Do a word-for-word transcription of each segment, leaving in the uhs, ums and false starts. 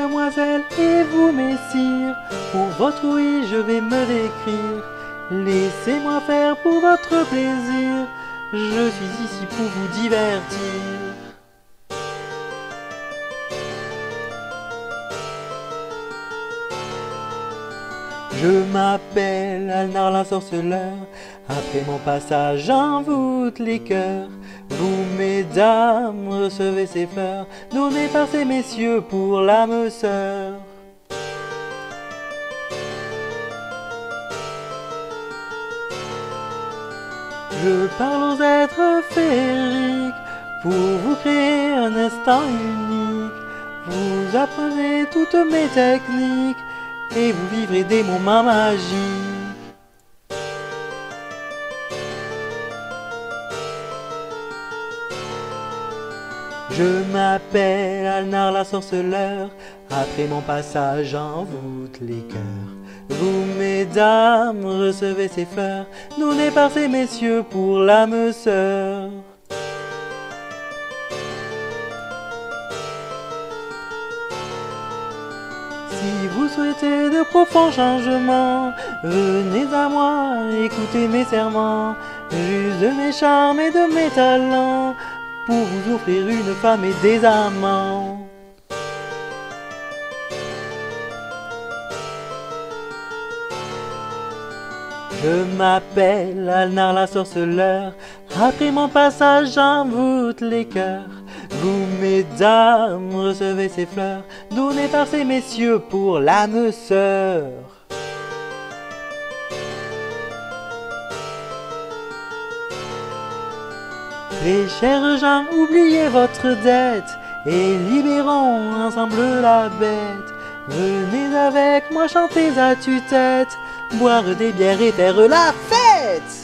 mesdemoiselles, et vous, messires, pour votre oui, je vais me décrire. Laissez-moi faire pour votre plaisir, je suis ici pour vous divertir. Je m'appelle Alnar la sorceleur, après mon passage j'envoûte les cœurs. Vous, mesdames, recevez ces fleurs, données par ces messieurs pour l'âme sœur. Je parle aux êtres féeriques, pour vous créer un instant unique. Vous apprenez toutes mes techniques, et vous vivrez des moments magiques. Je m'appelle Alnar la sorceleur, après mon passage j'envoûte les cœurs. Vous, mesdames, recevez ces fleurs, données par ces messieurs pour l'âme sœur. Si vous souhaitez de profonds changements, venez à moi, écoutez mes serments. J'use de mes charmes et de mes talents, pour vous offrir une femme et des amants. Je m'appelle Alnar la sorceleur, après mon passage j'envoûte les cœurs. Vous, mesdames, recevez ces fleurs, données par ces messieurs pour l'âme sœur. Très chers gens, oubliez votre dette, et libérons ensemble la bête. Venez avec moi chanter à tue-tête, boire des bières et faire la fête.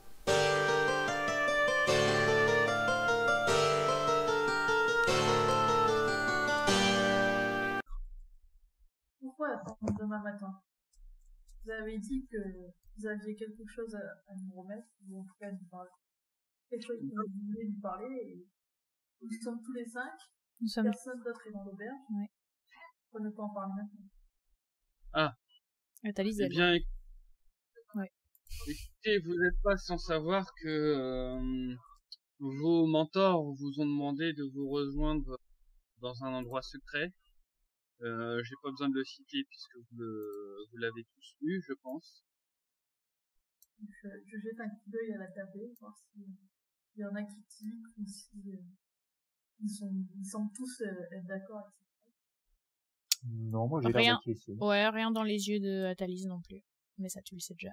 Pourquoi attendre demain matin? Vous avez dit que vous aviez quelque chose à, à nous remettre, ou en tout cas à nous parler. Quelque chose que vous voulez nous parler, et nous sommes tous les cinq. Nous sommes... Personne d'autre est dans l'auberge. Ouais. Pourquoi ne pas en parler maintenant? Ah. Athalis, Eh bien, éc... ouais. écoutez, vous n'êtes pas sans savoir que euh, vos mentors vous ont demandé de vous rejoindre dans un endroit secret. Euh, j'ai pas besoin de le citer puisque vous, le, vous l'avez tous lu, je pense. Je, je jette un coup d'œil à la table, voir s'il y en a qui tiquent, ou si euh, ils, sont, ils semblent tous euh, être d'accord avec ça. Non, moi j'ai rien. la moitié ici. Ouais, rien dans les yeux de Athalis non plus. Mais ça, tu le sais déjà.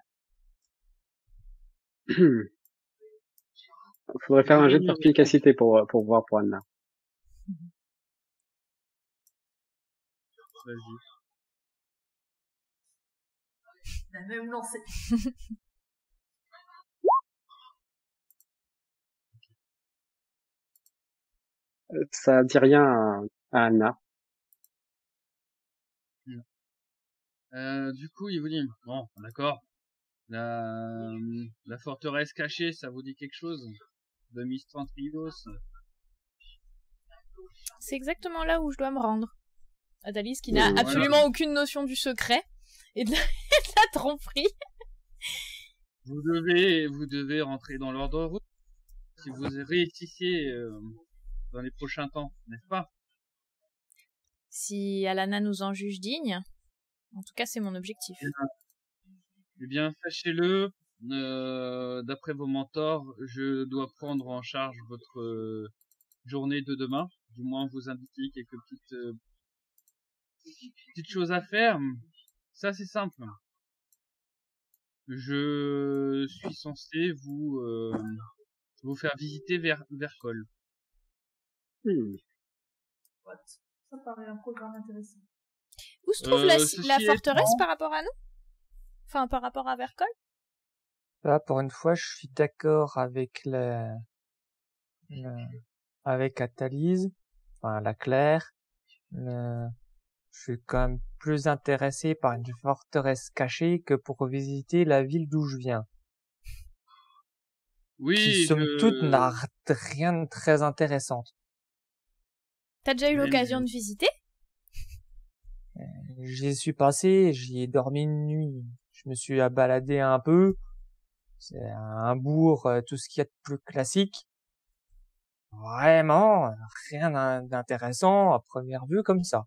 Faudrait faire un jet de perspicacité pour, pour voir pour Anna. Vas-y. Il a même lancé. Ça dit rien à, à Anna. Euh, du coup, il vous dit, bon, d'accord, la, la forteresse cachée, ça vous dit quelque chose? De Mistrantrios? C'est exactement là où je dois me rendre. Athalis, qui Euh, n'a voilà. absolument aucune notion du secret et de la, et de la tromperie. Vous devez, vous devez rentrer dans l'ordre de route si vous réussissiez euh, dans les prochains temps, n'est-ce pas? Si Alana nous en juge digne, en tout cas c'est mon objectif. Eh bien, eh bien sachez-le, euh, d'après vos mentors, je dois prendre en charge votre euh, journée de demain, du moins vous indiquer quelques petites, euh, petites choses à faire. Ça c'est simple. Je suis censé vous euh, vous faire visiter vers Vercol. Hmm. What? Ça paraît un programme intéressant. Où se trouve Euh, la, ceci la forteresse étant- par rapport à nous? Enfin, par rapport à Vercol? Là, pour une fois, je suis d'accord avec la, la- avec Athalis, enfin la Claire. Le- Je suis quand même plus intéressé par une forteresse cachée que pour visiter la ville d'où je viens. Oui, Qui, somme je... toute, n'a rien de très intéressante. T'as déjà eu Mais- l'occasion de visiter? j'y suis passé, j'y ai dormi une nuit. Je me suis baladé un peu. C'est un bourg, euh, tout ce qu'il y a de plus classique. Vraiment, rien d'in- d'intéressant à première vue comme ça.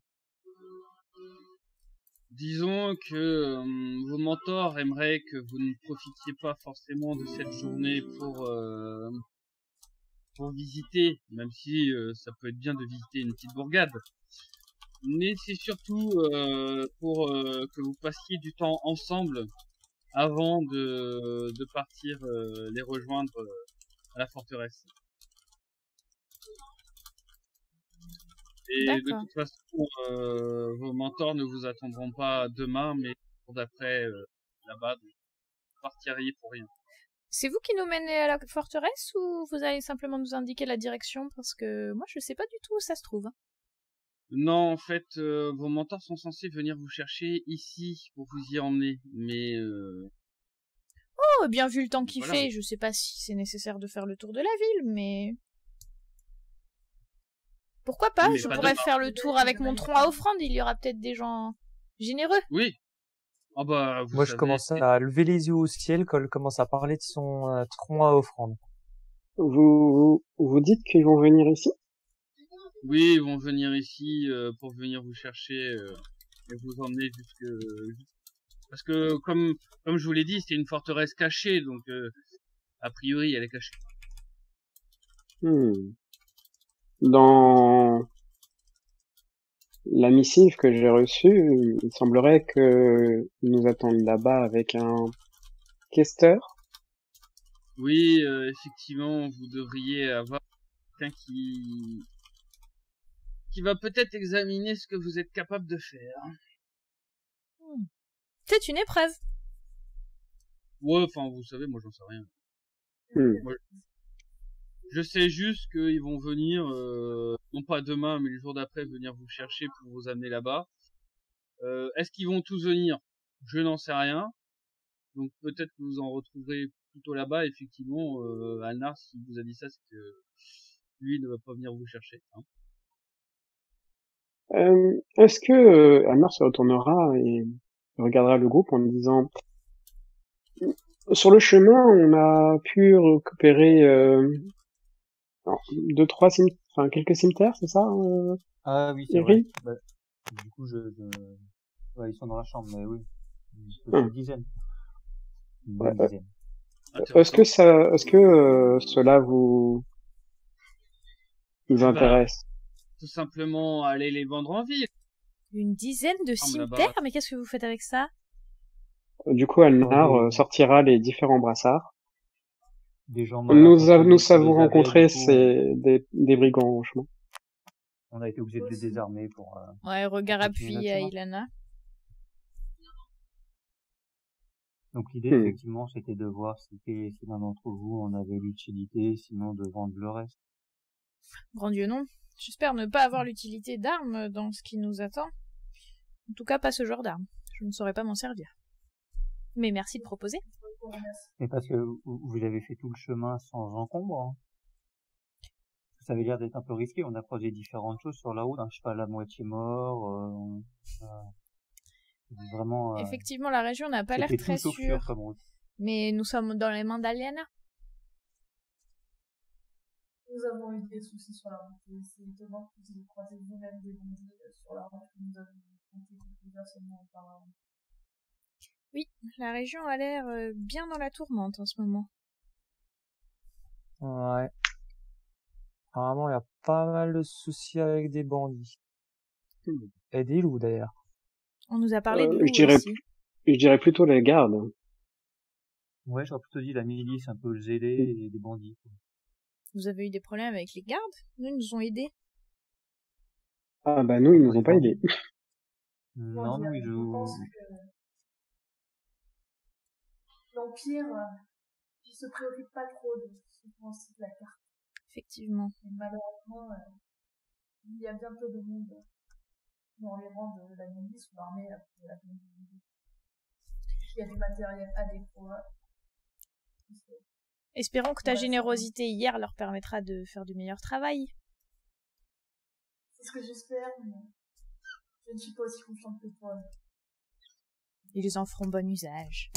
Disons que euh, vos mentors aimeraient que vous ne profitiez pas forcément de cette journée pour euh, pour visiter, même si euh, ça peut être bien de visiter une petite bourgade. Mais c'est surtout euh, pour euh, que vous passiez du temps ensemble avant de, de partir euh, les rejoindre euh, à la forteresse. Et de D'accord. toute façon, euh, vos mentors ne vous attendront pas demain, mais le jour d'après euh, là-bas, donc vous partiriez pour rien. C'est vous qui nous menez à la forteresse ou vous allez simplement nous indiquer la direction parce que moi je sais pas du tout où ça se trouve. Non, en fait, euh, vos mentors sont censés venir vous chercher ici pour vous y emmener, mais euh, Oh, bien vu le temps qu'il voilà. fait, je sais pas si c'est nécessaire de faire le tour de la ville, mais... Pourquoi pas? Mais Je pas pourrais demain. faire le tour avec mon tronc à offrande, il y aura peut-être des gens généreux. Oui. Ah bah, vous Moi, je savez, commence à lever les yeux au ciel quand elle commence à parler de son euh, tronc à offrande. Vous, vous, vous dites qu'ils vont venir ici? oui, ils vont venir ici euh, pour venir vous chercher euh, et vous emmener jusque... Parce que, comme comme je vous l'ai dit, c'est une forteresse cachée, donc euh, a priori, elle est cachée. Hmm. Dans la missive que j'ai reçue, il semblerait que ils nous attendent là-bas avec un questeur. Oui, euh, effectivement, vous devriez avoir quelqu'un qui qui va peut-être examiner ce que vous êtes capable de faire. C'est une épreuve. Ouais, enfin, vous savez, moi, j'en sais rien. Hmm. Moi, je sais juste qu'ils vont venir, euh, non pas demain, mais le jour d'après, venir vous chercher pour vous amener là-bas. Euh, est-ce qu'ils vont tous venir? Je n'en sais rien. Donc peut-être que vous en retrouverez plutôt là-bas. Effectivement, euh, Alnar, s'il vous a dit ça, c'est que lui ne va pas venir vous chercher. Hein. Euh, est-ce que euh, Amar se retournera et regardera le groupe en disant sur le chemin, on a pu récupérer euh, alors, deux, trois cimetières, enfin quelques cimetières, c'est ça, euh, Ah oui, c'est vrai. Eri? Bah, du coup, je, je... Ouais, ils sont dans la chambre, mais oui. Une Hum. dizaine. Une Ouais, bonne euh, dizaine. Est-ce que ça, est-ce que euh, cela vous vous Bah, intéresse? tout simplement aller les vendre en ville. Une dizaine de Ah, mais là-bas. cimetières? Mais qu'est-ce que vous faites avec ça? Du coup, Alnar Des- euh, sortira les différents brassards. Des gens Nous, a- malintentionnés nous qui savons les avaient, rencontrer du coup, ces, des, des brigands en chemin. on a été obligé de les désarmer pour... Euh... Ouais, regard pour continuer appuyé à notre chemin. Ilana. Donc l'idée, Hmm. effectivement, c'était de voir si, si l'un d'entre vous en avait l'utilité, sinon de vendre le reste. Grand Dieu non. J'espère ne pas avoir l'utilité d'armes dans ce qui nous attend. En tout cas, pas ce genre d'armes. Je ne saurais pas m'en servir. Mais merci de proposer. Mais parce que vous, vous avez fait tout le chemin sans encombre. Hein. Ça avait l'air d'être un peu risqué. On a croisé différentes choses sur la route. Un cheval à moitié mort. Euh, euh, vraiment. Euh, Effectivement, la région n'a pas l'air c'était très tout sauf sûre. sûr comme route. Mais nous sommes dans les mains d'Aliana. Nous avons eu des soucis sur la route. Et c'est étonnant que vous ayez croisé vous-même des bandits sur la route que nous avons compté plusieurs semaines auparavant. Oui, la région a l'air euh, bien dans la tourmente en ce moment. Ouais. Apparemment, il y a pas mal de soucis avec des bandits. Et des loups, d'ailleurs. On nous a parlé Euh, de je loups dirais, aussi. je dirais plutôt les gardes. Ouais, j'aurais plutôt dit la milice un peu zélée et des bandits. Quoi. Vous avez eu des problèmes avec les gardes? Nous, ils nous ont aidés. Ah bah nous, ils nous Les ont pas bandits. aidés. Non, non, ils Je jouent... pense que l'Empire, euh, il se préoccupe pas trop de ce principe de la carte. Effectivement. Et malheureusement, euh, il y a bien peu de monde dans les rangs de la milice ou l'armée de la communauté. Il y a du matériel adéquat. Espérons que ta Ouais, générosité hier leur permettra de faire du meilleur travail. C'est ce que j'espère, mais Je ne suis pas aussi confiante que toi. Ils en feront bon usage.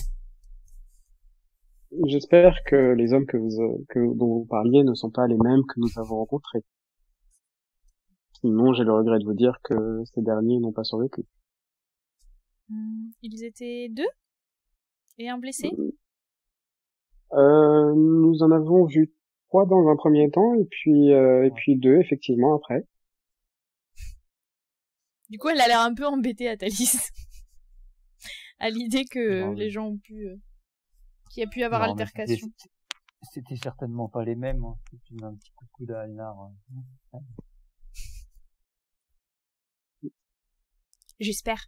J'espère que les hommes que vous, euh, que, dont vous parliez ne sont pas les mêmes que nous avons rencontrés. Sinon, j'ai le regret de vous dire que ces derniers n'ont pas survécu. Hmm, Ils étaient deux et un blessé. Euh, nous en avons vu trois dans un premier temps, et puis, euh, et puis deux, effectivement, après. Du coup, elle a l'air un peu embêtée, Athalis. À l'idée que Non, mais- les gens ont pu... euh, qu'il y a pu y avoir Non, mais altercation. c'était- C'était certainement pas les mêmes. Hein. Et puis un petit coup de coude à Alinar. euh. J'espère.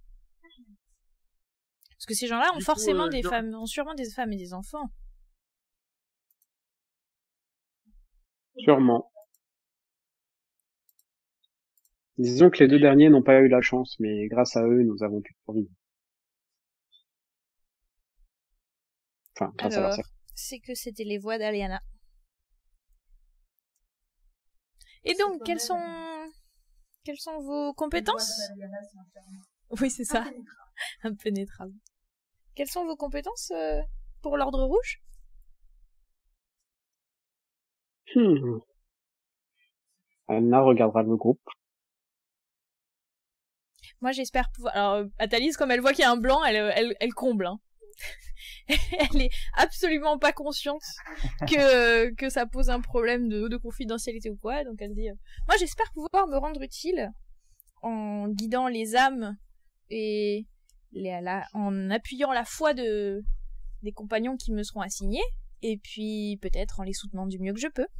Parce que ces gens-là ont Du coup, forcément euh, des je- femmes, ont sûrement des femmes et des enfants. Sûrement. Disons que les deux derniers n'ont pas eu la chance, mais grâce à eux, nous avons pu survivre. Enfin, grâce à leur Alors, sacrifice. c'est que c'était les voix d'Aliana. Et C'est donc, quand quelles même- sont... Quelles sont vos Les compétences? voix d'Aliana, c'est infernal. Oui, c'est ça. Impénétrable. Impénétrable. Quelles sont vos compétences euh, pour l'Ordre Rouge? Hmm. Anna regardera le groupe. Moi, j'espère pouvoir... Alors, euh, Athalis, comme elle voit qu'il y a un blanc, elle, elle, elle comble. Hein. Elle est absolument pas consciente que, que ça pose un problème de, de confidentialité ou quoi. Donc elle dit, euh, moi j'espère pouvoir me rendre utile en guidant les âmes et les, la, en appuyant la foi de, des compagnons qui me seront assignés. Et puis peut-être en les soutenant du mieux que je peux.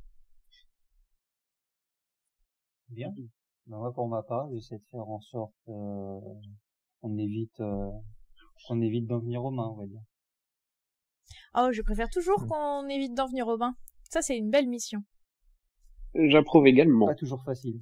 Bien. Ben, moi, pour ma part, j'essaie de faire en sorte euh, qu'on évite euh, qu'on évite d'en venir aux mains, on va dire. Oh, je préfère toujours qu'on évite d'en venir aux bains. Ça, c'est une belle mission. J'approuve également. Pas toujours facile.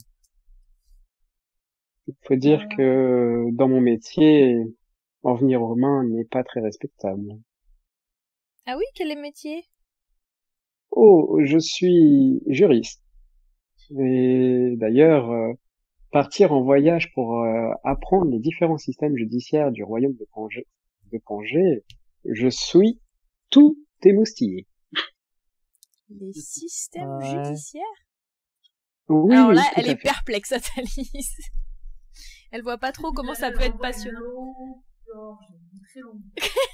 Il faut dire Ouais. que dans mon métier, en venir aux mains n'est pas très respectable. Ah oui, quel est le métier? Oh, je suis juriste. Et d'ailleurs, euh, partir en voyage pour euh, apprendre les différents systèmes judiciaires du royaume de Pangée, de Pangée, je suis tout émoustillé. Les systèmes Ouais. judiciaires? Oui, Alors oui, là, tout elle à est fait. perplexe, Athalis. Elle voit pas trop comment ça peut être passionnant. Genre, j'ai une très longue.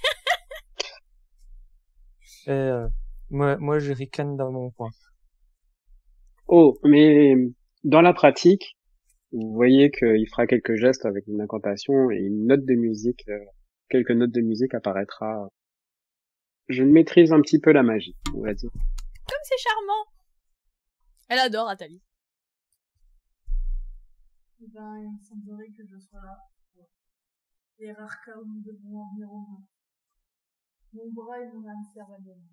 Et, euh, moi, moi, je ricane dans mon coin. Oh, mais dans la pratique, vous voyez qu'il fera quelques gestes avec une incantation et une note de musique, euh, quelques notes de musique apparaîtra. Je maîtrise un petit peu la magie, on va dire. Comme c'est charmant. Elle adore Athalis. Eh ben, il me semblerait que je sois là. pour les rares cas où nous devons en venir aux mains. Mon bras et mon âme servent à gagner.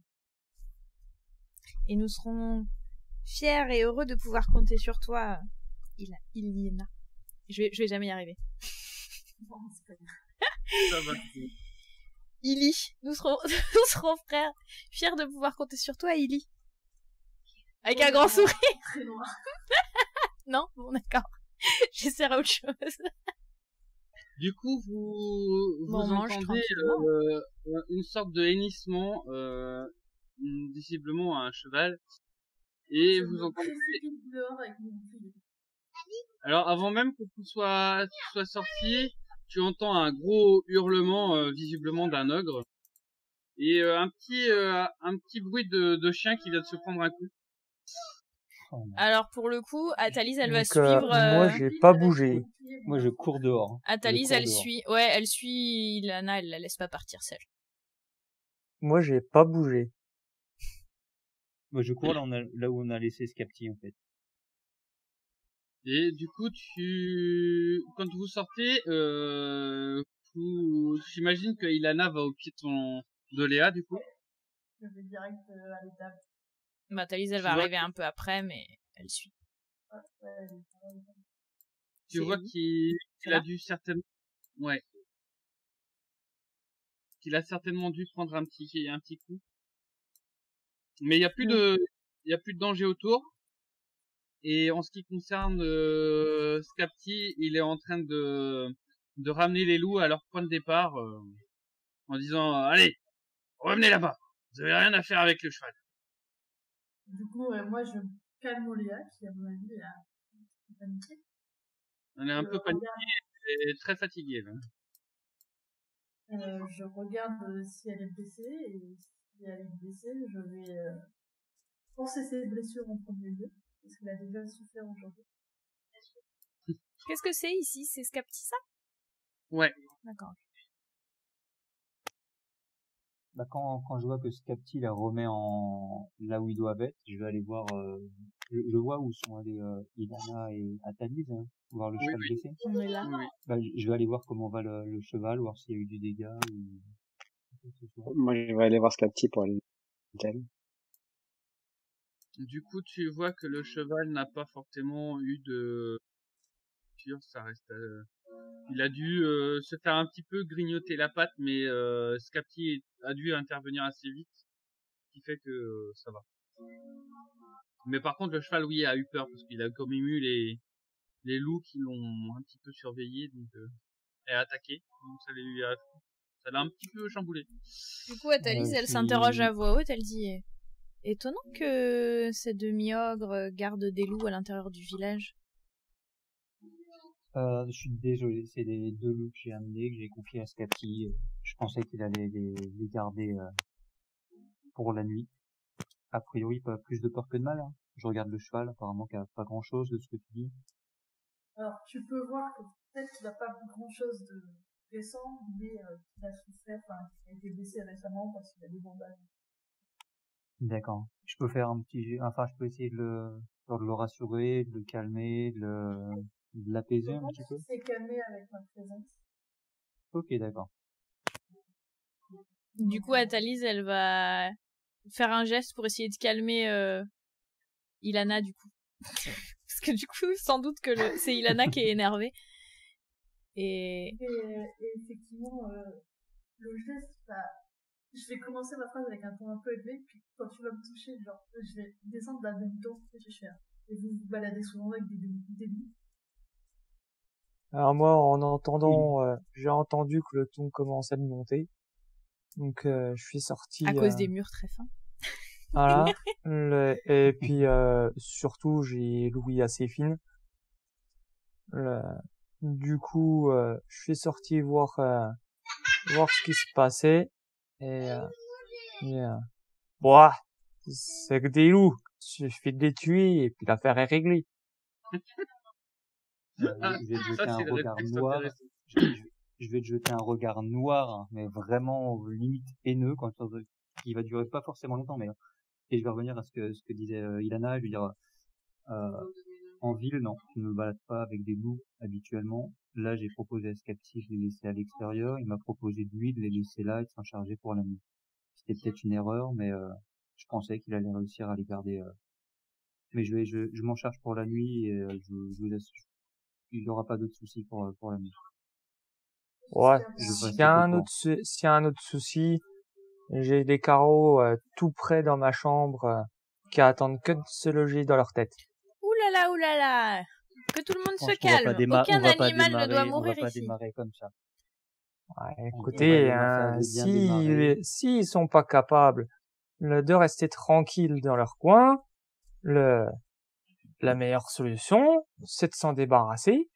Et nous serons fiers et heureux de pouvoir compter sur toi, Il, Iliana. Je vais, je vais jamais y arriver. Bon, c'est pas grave. Ça va. Ili. Nous serons, nous serons frères. Fiers de pouvoir compter sur toi, Ili. Avec un grand sourire. Très noir. Non? Bon, d'accord. J'essaierai autre chose. Du coup, vous, vous Bon, on mange entendez tranquillement. euh, une sorte de hennissement, euh, visiblement à un cheval, et Je vous me entendez. précipite dehors avec mon bouclier. Alors, avant même que tu sois, tu sois sorti, tu entends un gros hurlement, euh, visiblement d'un ogre, et euh, un petit, euh, un petit bruit de, de chien qui vient de se prendre un coup. Oh, non. Alors, pour le coup, Athalis, elle va Donc, euh, suivre... euh, moi, j'ai pas bougé. Moi, je cours dehors. Athalis, Je cours elle dehors. suit... Ouais, elle suit Ilana, elle la laisse pas partir seule. Moi, j'ai pas bougé. Moi, je cours là, on a, là où on a laissé Scapti, en fait. Et du coup, tu, quand vous sortez, euh, vous... j'imagine que Ilana va au pied de, ton... de Léa, du coup. Je vais direct euh, à l'étape. Bah, Athalis, elle Tu va vois arriver un peu après, mais elle suit. Ouais, ouais, elle est pareille. Tu C'est vois où? qu'il C'est qu'il a là dû certainement, ouais, qu'il a certainement dû prendre un petit, un petit coup. Mais il y a plus de, il y a plus de danger autour. Et en ce qui concerne euh, Scapti, il est en train de de ramener les loups à leur point de départ euh, en disant euh, allez, revenez là-bas, vous avez rien à faire avec le cheval. Du coup, euh, moi, je calme Oléa, qui, à mon avis, est un peu paniquée. On est un Je peu paniqué regarde, et très fatigué. Là. euh, je regarde euh, si elle est blessée, et si elle est blessée, je vais euh, penser ses blessures en premier lieu, parce qu'elle a déjà souffert aujourd'hui. Qu'est-ce que c'est ici? C'est Scapti, ça? Ouais. D'accord. Bah, quand, quand je vois que Scapti la remet en là où il doit être, je vais aller voir. Euh, je, je vois où sont allés euh, Ilana et Athalis, hein, voir le Oui, cheval oui. blessé. On est là. Oui, oui. Bah, je je vais aller voir comment va le, le cheval, voir s'il y a eu du dégât ou quoi que ce soit. Moi, je vais aller voir Scapti pour aller l'hôtel. Du coup, tu vois que le cheval n'a pas forcément eu de ça reste. Euh... Il a dû euh, se faire un petit peu grignoter la patte, mais euh, Scapti a dû intervenir assez vite, ce qui fait que euh, ça va. Mais par contre, le cheval, oui, a eu peur parce qu'il a comme ému les les loups qui l'ont un petit peu surveillé, donc euh, et attaqué, donc ça lui a ça l'a un petit peu chamboulé. Du coup, Athalis, Euh, elle je s'interroge suis- à voix haute, elle dit « Étonnant que ces demi-ogres gardent des loups à l'intérieur du village. Euh, je suis désolé, c'est les deux loups que j'ai amenés, que j'ai confiés à Scapti. Je pensais qu'il allait les, les garder euh, pour la nuit. A priori, pas plus de peur que de mal. Hein. Je regarde le cheval, apparemment qu'il n'y a pas grand-chose de ce que tu dis. Alors, tu peux voir que peut-être qu'il n'a pas grand chose de récent, mais euh, qu'il a souffert, enfin, qu'il a été blessé récemment parce qu'il a des bandages. D'accord. Je peux faire un petit, jet- enfin, je peux essayer de le, de le rassurer, de le calmer, de le, de l'apaiser Je un pense petit peu. qu'il s'est calmé avec ma présence. Ok, d'accord. » Du coup, Athalis, elle va faire un geste pour essayer de calmer euh, Ilana, du coup. Parce que du coup, sans doute que le... c'est Ilana qui est énervée. Et... Et, et effectivement, euh, le geste, bah, je vais commencer ma phrase avec un ton un peu élevé, puis quand tu vas me toucher, genre, je vais descendre d'un demi-ton, et je vais faire. Et vous vous baladez souvent avec des demi Alors moi, en entendant, euh, j'ai entendu que le ton commençait de monter. Donc euh, je suis sorti. à cause euh, des murs très fins. Voilà. Le- et puis euh, surtout, j'ai l'ouïe assez fine. Le- Du coup, euh, je suis sorti voir euh, voir ce qui se passait. Et, euh, et euh, Ouah, c'est que des loups. Il suffit de les tuer et puis l'affaire est réglée. Euh, Ah, je vais te ça jeter un c'est le regard réflexe noir. intéressant. Je, je- je vais te jeter un regard noir, hein, mais vraiment limite haineux, quand qui va durer pas forcément longtemps, mais et je vais revenir à ce que ce que disait euh, Ilana. Je vais dire euh, en ville, non, tu ne me balades pas avec des loups habituellement. Là, j'ai proposé à Scapti, je l'ai laissé à l'extérieur. Il m'a proposé de lui de les laisser là et de s'en charger pour la nuit. C'était peut-être une erreur, mais euh, je pensais qu'il allait réussir à les garder. Euh. Mais je vais, je, je m'en charge pour la nuit et euh, je, je vous assure, il n'y aura pas d'autres soucis pour pour la nuit. Ouais. Je vais S'il y a rester un au autre, sou- s'il y a un autre souci, j'ai des carreaux euh, tout près dans ma chambre euh, qui attendent que de se loger dans leur tête. Ouh là là, ouh là là. Que tout le monde Je se pense qu'on va pas calme. déma- Aucun on va pas animal ne doit démarrer, on mourir va pas ici. démarrer comme ça. Ouais, On, on va écoutez, déma- faire hein, des- bien démarrer. si s'ils sont pas capables le, de rester tranquilles dans leur coin, le la meilleure solution, c'est de s'en débarrasser.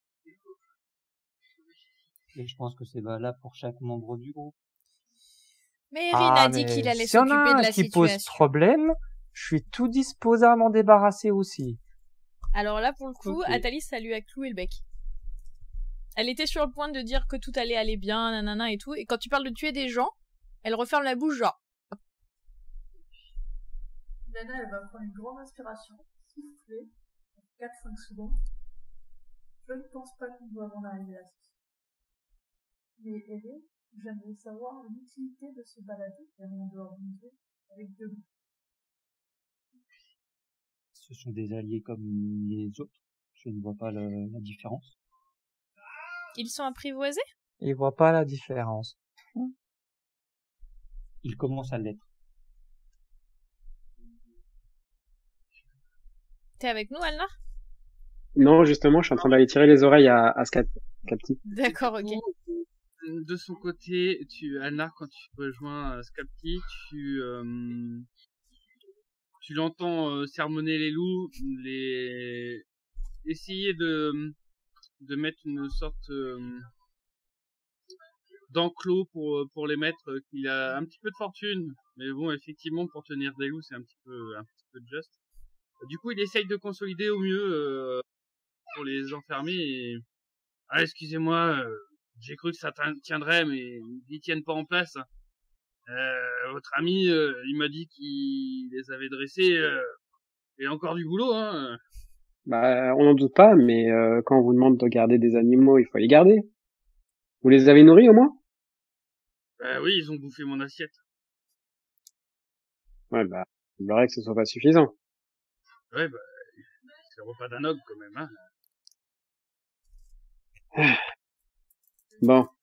Et je pense que c'est valable pour chaque membre du groupe. Mais Erin Ah, a dit qu'il mais allait s'il y en a s'occuper de un la qui pose situation. problème, je suis tout disposé à m'en débarrasser aussi. Alors là, pour le coup, Ok. Athalis, ça lui a cloué le bec. Elle était sur le point de dire que tout allait aller bien, nanana et tout, et quand tu parles de tuer des gens, elle referme la bouche genre. Nana, elle va prendre une grande inspiration, souffler, quatre cinq secondes. Je ne pense pas qu'on doit en arriver à ceci. Mais Eric, j'aimerais savoir l'utilité de se balader en dehors d'une ville avec deux loups. Ce sont des alliés comme les autres. Je ne vois pas le- la différence. Ils sont apprivoisés? Ils voient pas la différence. Ils commencent à l'être. T'es avec nous, Alnar? Non, justement, je suis en train d'aller tirer les oreilles à, à Scap- Scapti. D'accord, ok. De son côté, tu, Alnar, quand tu rejoins euh, Scapti, tu, euh, tu l'entends euh, sermonner les loups, les, essayer de, de mettre une sorte euh, d'enclos pour, pour les mettre, euh, qu'il a un petit peu de fortune. Mais bon, effectivement, pour tenir des loups, c'est un petit peu, un petit peu juste. Du coup, il essaye de consolider au mieux, euh, pour les enfermer et, ah, excusez-moi, euh, j'ai cru que ça tien- tiendrait, mais ils tiennent pas en place. Euh, votre ami, euh, il m'a dit qu'il les avait dressés, euh, et encore du boulot, hein. Bah, on n'en doute pas, mais euh, quand on vous demande de garder des animaux, il faut les garder. Vous les avez nourris au moins? Bah oui, ils ont bouffé mon assiette. Ouais, bah, il semblerait que ce soit pas suffisant. Ouais, bah, c'est le repas d'un ogre quand même, hein. Bon,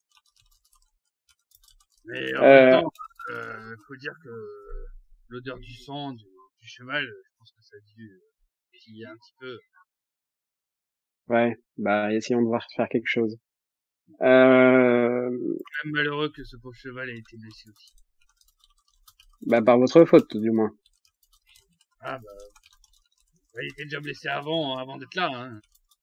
Mais en euh, même temps, euh, faut dire que l'odeur du sang du, du cheval, je pense que ça a dû euh, piller un petit peu. ouais, bah, essayons de voir faire quelque chose. Euh, C'est même malheureux que ce pauvre cheval ait été blessé aussi. bah, par votre faute, du moins. Ah bah, bah, il était déjà blessé avant, avant d'être là, hein.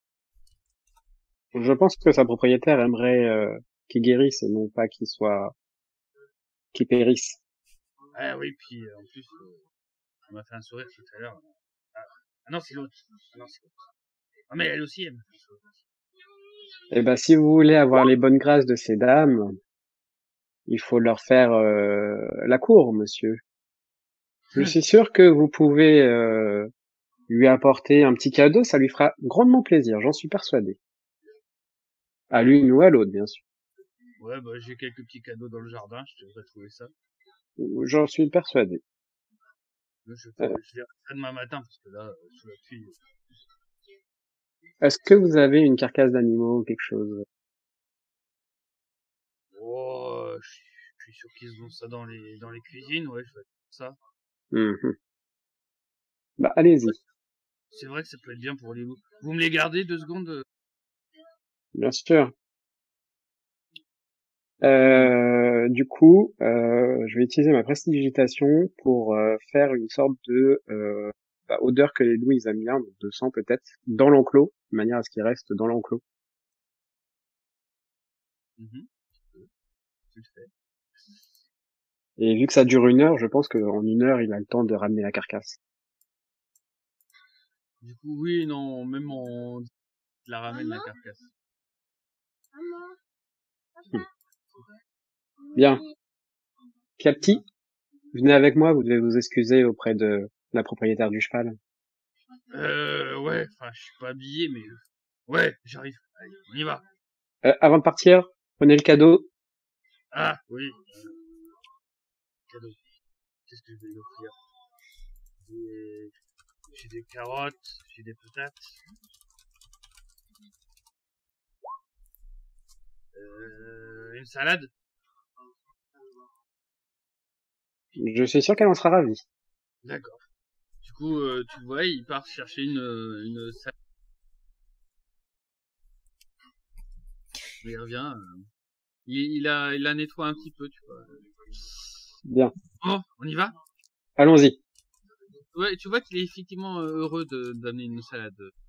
Je pense que sa propriétaire aimerait euh, qu'il guérisse et non pas qu'il soit, qu'il périsse. Ah oui, puis euh, en plus, euh, on m'a fait un sourire tout à l'heure. Ah, ah non, c'est l'autre. Ah non, c'est l'autre. Ah mais elle aussi, elle m'a fait un sourire. Eh ben, si vous voulez avoir les bonnes grâces de ces dames, il faut leur faire euh, la cour, monsieur. Je suis sûr que vous pouvez euh, lui apporter un petit cadeau, ça lui fera grandement plaisir, j'en suis persuadé. À l'une ou à l'autre, bien sûr. Ouais, bah j'ai quelques petits cadeaux dans le jardin, je devrais trouver ça. J'en suis persuadé. Je, je, Euh, je verrai ça demain matin, parce que là, euh, sous la pluie... Est-ce que vous avez une carcasse d'animaux ou quelque chose? Oh, je suis, je suis sûr qu'ils ont ça dans les, dans les cuisines, ouais, je vais faire ça. Mhm. Bah, allez-y, C'est vrai que ça peut être bien pour les loups. Vous me les gardez deux secondes? euh bien sûr. Euh, du coup, euh, je vais utiliser ma prestidigitation pour euh, faire une sorte de euh, bah, odeur que les loups ils aiment bien, donc de sang peut-être, dans l'enclos, de manière à ce qu'ils restent dans l'enclos. Mhm. Tu le fais. Et vu que ça dure une heure, je pense qu'en une heure, il a le temps de ramener la carcasse. Du coup, oui, non, même on la ramène la carcasse. Hmm. Bien. Capti, venez avec moi, vous devez vous excuser auprès de la propriétaire du cheval. Euh, ouais, enfin, je suis pas habillé, mais... Ouais, j'arrive. Allez, on y va. Euh, avant de partir, prenez le cadeau. Ah, oui. Euh, cadeau. Qu'est-ce que je vais lui offrir? J'ai... J'ai des carottes, j'ai des patates. Euh, une salade. Je suis sûr qu'elle en sera ravie. D'accord. Du coup, euh, tu vois, il part chercher une, une salade. Il revient. Euh, il, il, a, il la nettoie un petit peu, tu vois. Bien. Bon, on y va? Allons-y. Ouais, tu vois qu'il est effectivement euh, heureux de d'amener une salade.